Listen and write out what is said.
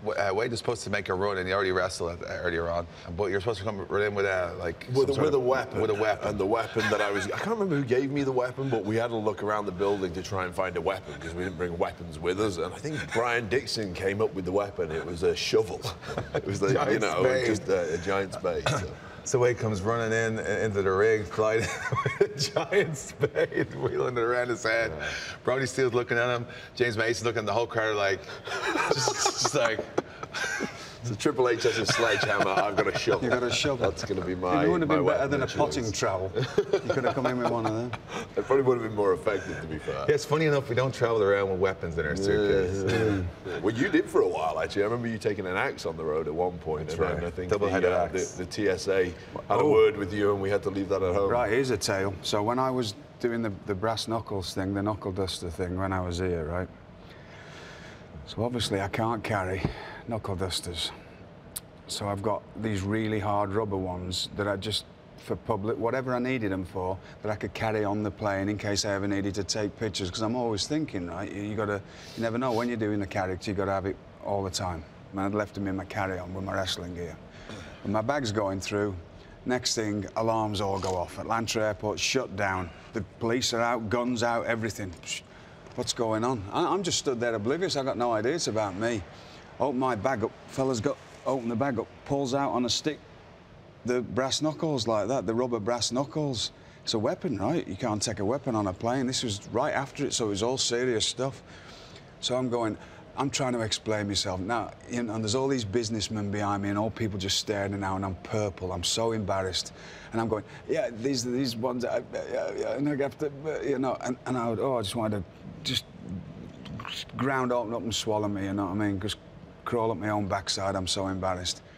Wade is supposed to make a run, and he already wrestled earlier on. But you're supposed to come in with a with a weapon. With a weapon. And the weapon that I can't remember who gave me the weapon, but we had to look around the building to try and find a weapon because we didn't bring weapons with us. And I think Brian Dixon came up with the weapon. It was a shovel. It was the, just a giant spade. So Wade comes running into the ring, sliding with a giant spade, wheeling it around his head. Yeah. Brody Steele's looking at him. James Mason looking at the whole crowd like, just like. So Triple H has a sledgehammer. I've got a shovel. You've got a shovel. That's going to be my. It would have been better than a potting trowel. You could have come in with one of them. It probably would have been more effective, to be fair. Yeah, it's funny enough, we don't travel around with weapons in our suitcase. Yeah. Well, you did for a while, actually. I remember you taking an axe on the road at one point. That's and right. Then I think Double-headed axe. The TSA had a word with you, and we had to leave that at home. Right, here's a tale. So when I was doing the brass knuckles thing, the knuckle duster thing, when I was here, right? So obviously I can't carry knuckle dusters. So I've got these really hard rubber ones that I just, for public, whatever I needed them for, that I could carry on the plane in case I ever needed to take pictures. Because I'm always thinking, right, you never know when you're doing the character, you got to have it all the time. And I'd left them in my carry-on with my wrestling gear. And my bag's going through. Next thing, alarms all go off. Atlanta Airport shut down. The police are out, guns out, everything. What's going on? I'm just stood there oblivious. I got no idea it's about me. Open my bag up. Fella's open the bag up, pulls out on a stick the brass knuckles like that, the rubber brass knuckles. It's a weapon, right? You can't take a weapon on a plane. This was right after it, so it was all serious stuff. So I'm trying to explain myself. Now, and there's all these businessmen behind me and all people just staring now, and I'm purple. I'm so embarrassed. And I'm going, yeah, these ones, and I have to, and I just wanted to just ground open up and swallow me, you know what I mean? Just crawl up my own backside. I'm so embarrassed.